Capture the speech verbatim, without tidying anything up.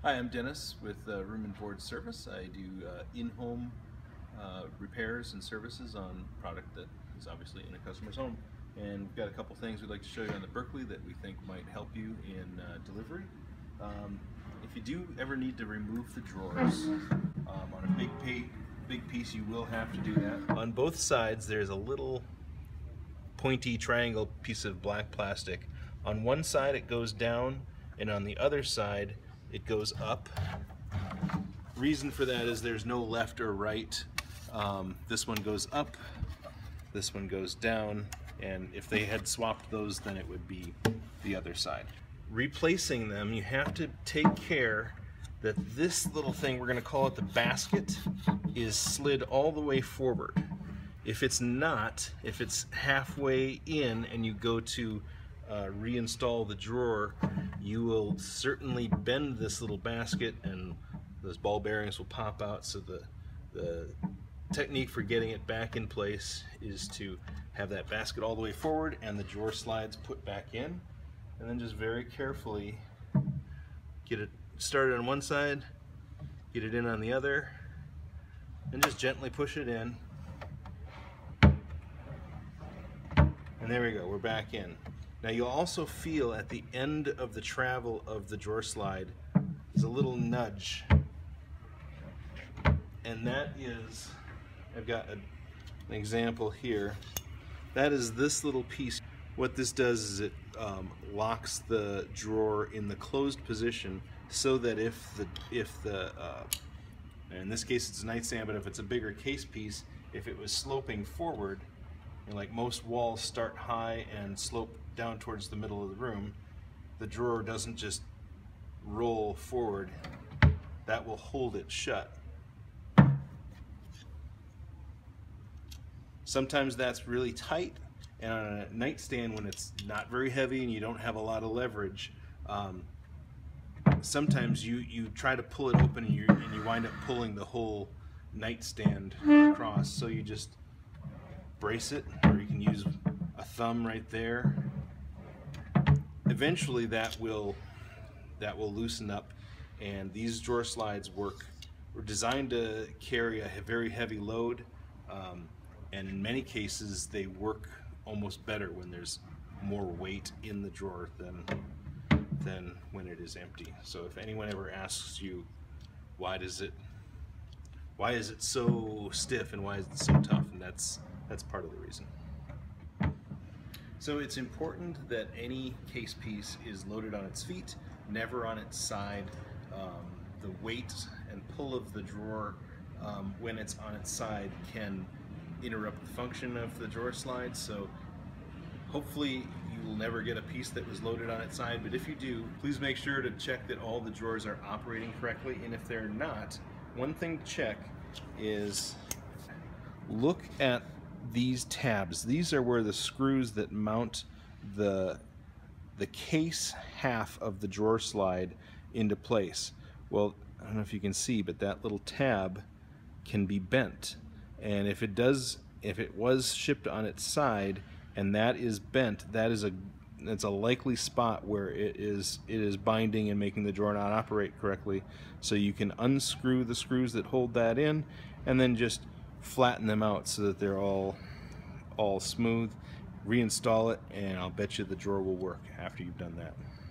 Hi, I'm Dennis with uh, Room and Board Service. I do uh, in-home uh, repairs and services on product that is obviously in a customer's home. And we've got a couple things we'd like to show you on the Berkeley that we think might help you in uh, delivery. Um, if you do ever need to remove the drawers um, on a big, pay, big piece, you will have to do that. On both sides, there's a little pointy triangle piece of black plastic. On one side it goes down, and on the other side it goes up. Reason for that is there's no left or right. Um, this one goes up, this one goes down, and if they had swapped those, then it would be the other side. Replacing them, you have to take care that this little thing, we're going to call it the basket, is slid all the way forward. If it's not, if it's halfway in and you go to uh, reinstall the drawer, you will certainly bend this little basket and those ball bearings will pop out. So the, the technique for getting it back in place is to have that basket all the way forward and the drawer slides put back in, and then just very carefully get it started on one side, get it in on the other, and just gently push it in. And there we go, we're back in. Now you'll also feel at the end of the travel of the drawer slide, there's a little nudge. And that is, I've got a, an example here. That is this little piece. What this does is it um, locks the drawer in the closed position so that if the, if the uh, in this case it's a nightstand, but if it's a bigger case piece, if it was sloping forward, and like most walls start high and slope down towards the middle of the room, the drawer doesn't just roll forward. That will hold it shut. Sometimes that's really tight, and on a nightstand when it's not very heavy and you don't have a lot of leverage, um, sometimes you, you try to pull it open and you, and you wind up pulling the whole nightstand across. So you just brace it, or you can use a thumb right there. Eventually that will that will loosen up, and these drawer slides work were designed to carry a very heavy load, um, and in many cases they work almost better when there's more weight in the drawer than than when it is empty. So if anyone ever asks you why does it why is it so stiff and why is it so tough, and that's That's part of the reason. So it's important that any case piece is loaded on its feet, never on its side. Um, the weight and pull of the drawer um, when it's on its side can interrupt the function of the drawer slide. So hopefully you will never get a piece that was loaded on its side, but if you do, please make sure to check that all the drawers are operating correctly, and if they're not, one thing to check is look at these tabs. These are where the screws that mount the the case half of the drawer slide into place. Well, I don't know if you can see, but that little tab can be bent, and if it does, if it was shipped on its side and that is bent, that is a that's a likely spot where it is it is binding and making the drawer not operate correctly. So you can unscrew the screws that hold that in and then just flatten them out so that they're all all smooth, reinstall it, and I'll bet you the drawer will work after you've done that.